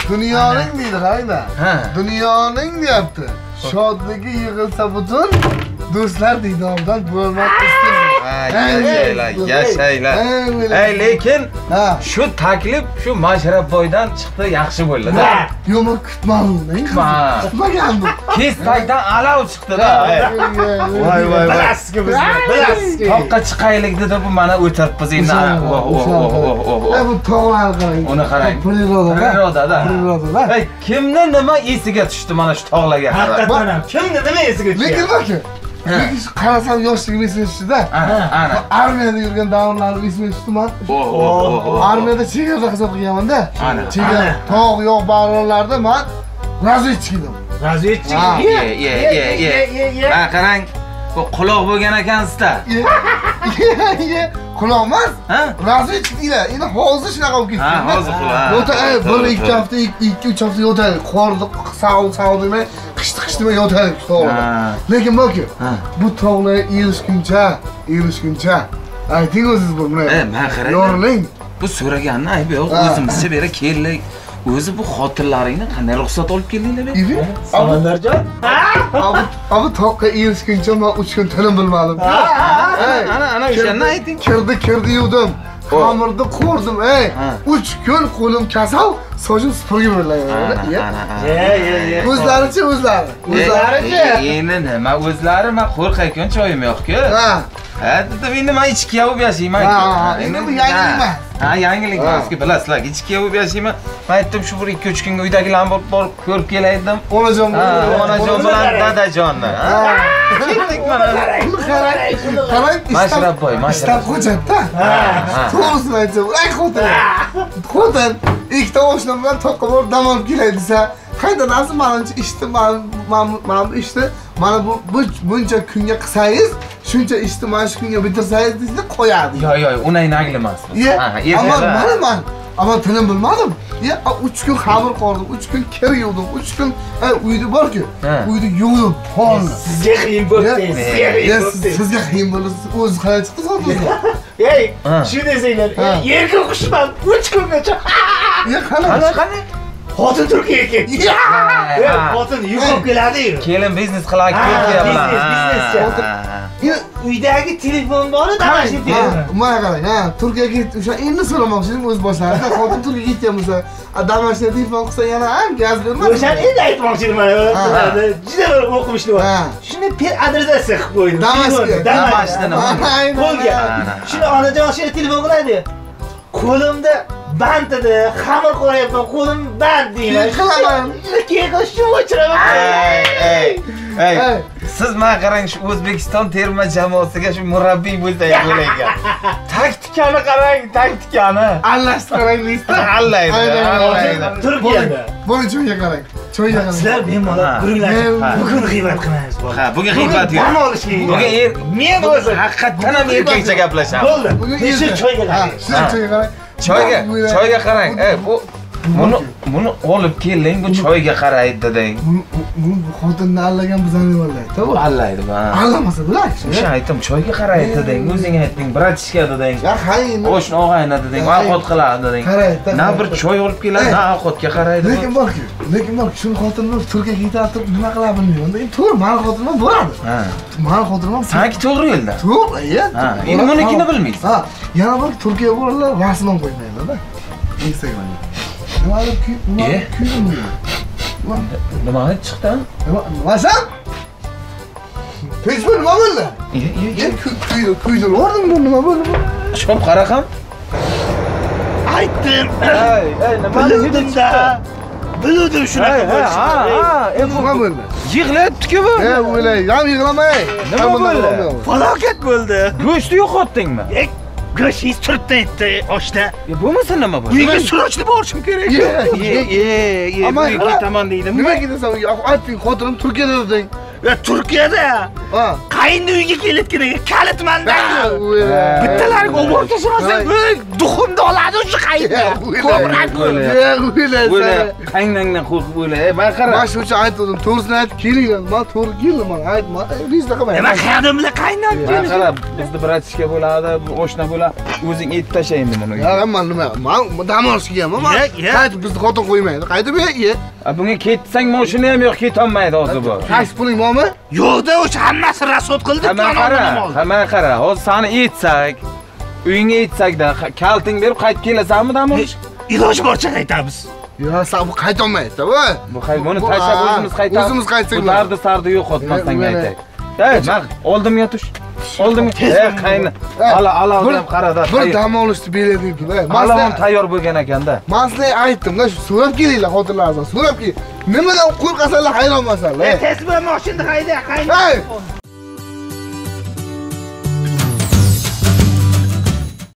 Dunyoning deydi, hayda. Dunyoning deyapti. Shodligi yig'ilsa butun do'stlar diydoridan bo'lmak istayman. Yashaylar. Lekin shu taklif shu Mashrabboydan chiqdi, yaxshi bo'ldi-da. Yo'q, kutmadim. Kutmagandim. Kestakdan alav chiqdi-da. Voy. Bilasizki bizni. Toqqa chiqaylik dedi, bu mana o'tiribmiz endi. Bu tog'lar qarang. Uni qarang. Prirodada. Ey, kimni nima esiga tushdi mana shu tog'larga? Haqiqatan ham kimni nima esiga tushdi? Lekin baki. Lekin qarasam yoshligim esiga tushdi-da. Armiyada yurgan davrlarim esiga tushdi-man. Armiyada chegara xizmat qilganman-da. Chegara tog' yo'q baronlarda men razvedchik edim. Razvedchik? Ha, qarang. Bu quloq bo'lgan ekansiz-da. Quloq emas. Razvedchik deylar. Endi hozir shunaqa bo'lib ketdi. Ha, hozir quloq. Yo'ta, 1-2 hafta, 2-3 hafta yo'tadi. Qorni sağ demay, qishti demay yo'tadi tog'larda. Lekin baki, bu tog'larga erishguncha, ayting o'zingiz bu mana. Men qarang. Yoriling. Bu so'raganni aybi yo'q, o'zimizcha bera keldik. O'zi bu xotinlaringni qanday ruxsat olib keldinglar be? Samandarjon? Abi toqqa erishguncha men 3 kun tilim bilmadim. Ana o'shanni ayting. Kirdi yuvdim. Xamirni qo'rdim, 3 kun qo'lim kasal, sochim supurgi bo'layapti. O'zlarichi o'zlari. Endi nima o'zlari? Men qo'rqaykan choyim yo'q-ku. Dedim endi men ichki yuvib yashayman. Endi bu yangilik emas. Yangilik emas-ku, bilasizlar, ichki yuvib yashayman. Men aytdim shu 1-2 kunga uydagilarni borib ko'rib kelay dedim. Onajon bilan dadajonni. Ketdik mana. Qarang, Mashrabboy. Istab qo'yadi-da. To'g'risini aytsam, xotin ikkita oshnam bilan toqqa borib dam olib kelay desa, qaydanasiz menimcha ishni mana bu ishni mana bu buncha kunga qilsangiz, shuncha ishni mana shu kunga bitirsangiz desa qo'yadi. Yo'q, uni nagli emas. Ama tilim bilmadim. 3 kun xamir qo'rdim, 3 kun kir yuvdim, 3 kun uyda bor-ku, uyda yuvdim. Sizga qiyin bo'ldi. Sizga qiyin bo'ldi. O'zi qanday chiqdi so'zingizga? Ey, shu desanglar, yerga qushman 3 kungacha. Qani? Xotin Turkiyaga ketdi. Xotin yuqib keladi. Kelin biznes qiladi, bizneschi. Uydagi telefon bor-edi, damashni telefon. Mana qarang, Turkiyaga ketdi. O'sha endi so'ramoqchi edim o'z boshlarida. Xotin Turkiyaga ketgan bo'lsa, damashni telefon qilsa yana ham gaz bermaydi. O'shani endi aytmoqchi edim mana. Juda bir o'qimishli bor. Shuni adresatsiya qilib qo'ydim. Damashni nima? Bo'lgan. Shuni onajon shuni telefon qiladi. Qo'limda band edi, xamir qo'yapman, qo'lim band deyman. Qilaman. Keyin shu o'chiraman. Siz men qarang shu O'zbekiston terma jamoasiga shu murabbiy bo'lsangiz bo'laygan. Taktikani qarang, taktikani. Allashni qarang, lista. Allaydi. Turkiyada. Buni cho'yga qarang. Cho'yga qarang. Sizlar bemalol turinglar. Bugun g'iybat qilmaymiz. Ha, bugun g'iybat yo'q. Dam olish kerak. Bugun men o'zim haqiqatan ham erkakcha gaplashamiz. Bo'ldi. Shu choyga qarang. Choyga qarang. Choyga qarang. Bu buni olib keling, bu choyga qaraydi deding. Bu xotinni allagan bizani vallahi. To'g'ri. Allaydi ba. Allamasa bular. O'sha aytdim, choyga qaraydi deding, o'zing aytding, bratishka deding. Ya hayin. Qo'shni og'ayni deding, ovqat qiladi deding. Qaraydi. Na bir choy olib keladi, na ovqatga qaraydi. Lekin borki, shuni xotinni Turkiyaga ketib nima qiladi bilmayman. Endi to'g'ri, meni xotinim boradi. Meni xotinim sanki to'g'ri yo'lda. To'g'ri, endi bunikini bilmaysiz. Yana bir Turkiya bolalar rasmon qo'ymaydi-da. Instagramga. Nima chiqdi? Nima san? Facebook nima bo'ldi? Kuydir o'rdim bu nima bo'ldi bu? Shop qara ham. Aytdim. Nima bildim-da. Bildim shunaqa bo'lishini. Nima bo'ldi? Yig'layapti-ku bu. O'ylay, ham yig'lamay. Nima bo'ldi? Falokat bo'ldi. Go'shtni yo'qotdingmi? Go'shingiz turibdi aytdi oshda. Bo'lmasa nima bo'ldi? Uyga sirojni borishim kerak. Ammo ketaman deydim. Nimaga desan, ayting, xotinim Turkiyada deding. Turkiyada. Qayni uyga kelayotganiga kalit manda. Bittalarga obor tashamasang, duxumni oladi o'sha qayni. Qaynangdan qo'rqib o'yla. Men qara. Men shuncha aytdim, to'g'risini aytib kelinglar. Men to'g'ri keldim, men aytma. Rizqa qilmay. Nima qildim bilan qaynam Men qara, bizda bratishka bo'ladi, oshna bo'ladi. O'zing aytib tasha endi buni. Ya men nima? Men dam olishga kelman. Qaytib bizni xotin qo'ymaydi. Qaytib ye. Bunga ketsang mashina ham yo'q, ketolmaydi hozir bu. Taksi puling bormi? Yo'qda o'sha hammasi rasod qildi. Hamma qara. Hozir seni aytsak, uyingga aytsakda kalting berib qaytib kelasanmi dam olish? Iloji boricha qaytamiz. Ya sen bu qaytolmaydi, voy. Buni tashlab o'zimiz qaytamiz. O'zimiz qaytsak. Dardi sardi yo'qotmasdan aytay. Men oldimga tush. Oldimga. Qayni. Ala ham qarada. Bir dam olishni beradinglar. Alavon tayyor bo'lgan ekanda. Men sizlarga aytdim-da, so'rab kelinglar xotinlaringizdan. So'rab keling. Nimadan qo'rqasanlar hayronmasanlar. Tez bilan mashinani hayda, qayni.